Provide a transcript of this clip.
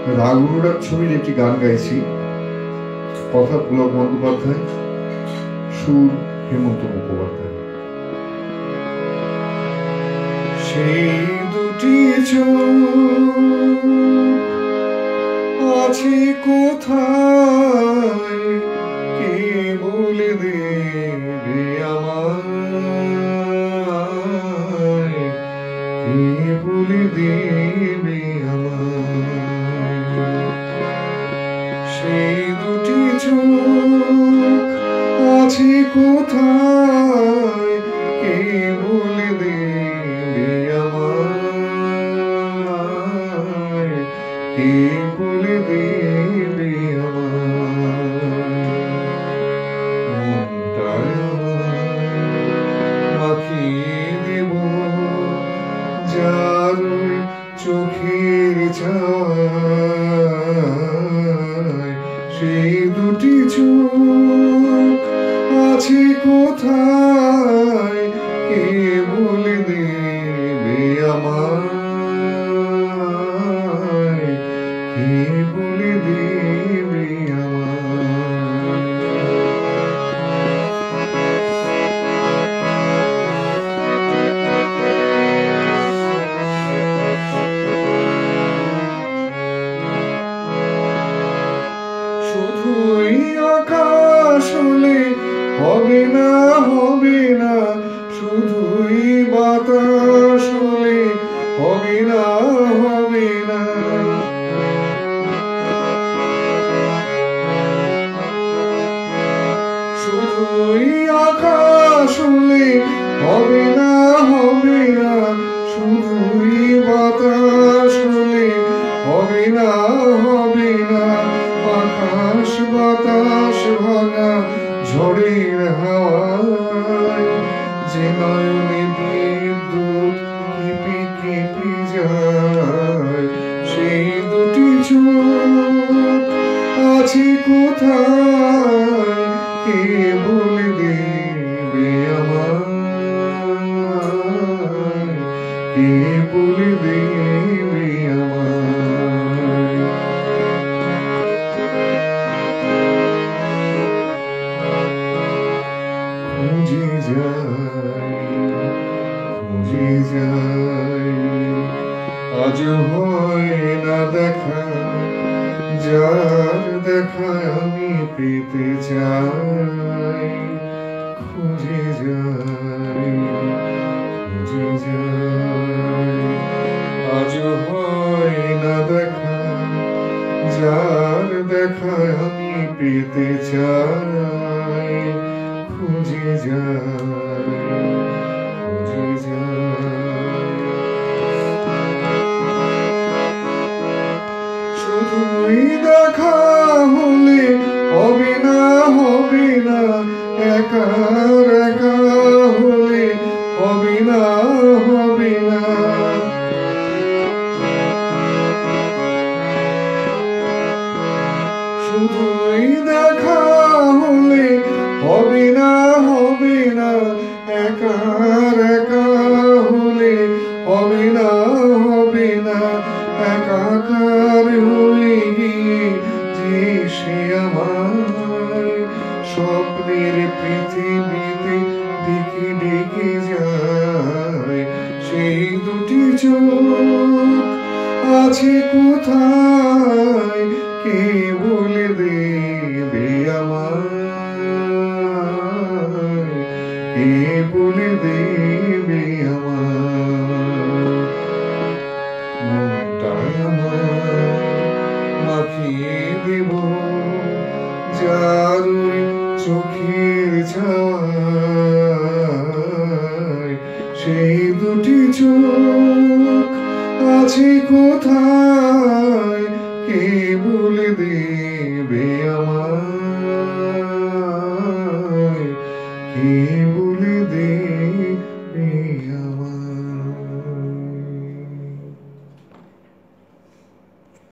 রাগ অনুরাগ ছবির একটি গান গাইছি। কথা পুলক বন্দ্যোপাধ্যায়, সুর হেমন্ত মুখোপাধ্যায়। সেই দুটি চোখ আছে কোথায়, কে বলে দেবে আমায়, কে বলে দেবে আমায়। সেই দুটি চোখ আছে কোথায়, কে বলে দেবে আমায়, কে বলে দেবে আমায়। মনটায় আমায় মাখিয়ে দেব যার চোখের ছায়। সেই দুটি চোখ আছে কোথায়, কে বলে দেবে আমায়, কে বলে দেবে আমায়। শুধুই আকাশ হলে হবে না, হবে না, শুধুই বাতাস হলে হবে না, হবে না। শুধুই আকাশ হলে হবে না, হবে না, শুধুই বাতাস হলে হবে না, হবে না। আকাশ বাতাস ভাঙা ঝড়ের হাওয়ায় যে নয়নে বিদ্যুৎ কেঁপে কেঁপে যায়। সেই দুটি চোখ আছে কোথায়, কে বলে দেবে আমায়, কে বলে দেবে আমায়। খুঁজে যাই, খুঁজে যাই, আজ হয় না দেখা, যার দেখায় আমি পেতে চাই। খুঁজে যাই, খুঁজে যাই, আজ হয় না দেখা, যার দেখায় আমি পেতে চাই। খুঁজে যাই, খুঁজে যাই, শুধুই দেখা হলে হবে না, হবে না, একা একা হলে হবে না, হবে না। শুধুই দেখা হলে হবে না, হবে না, একা একা হলে হবে না, হবে না। একাকার হয়ে গিয়ে যে সে আমায় স্বপ্নের পৃথিবীতে ডেকে ডেকে যায়। সেই দুটি চোখ আছে কোথায়, কে বলে দেবে আমায়, কে বলে দেবে আমায়। মনটায় আমায় মাখিয়ে দেব যার চোখের ছায়। সেই দুটি চোখ আছে কোথায়, কে বলে দেবে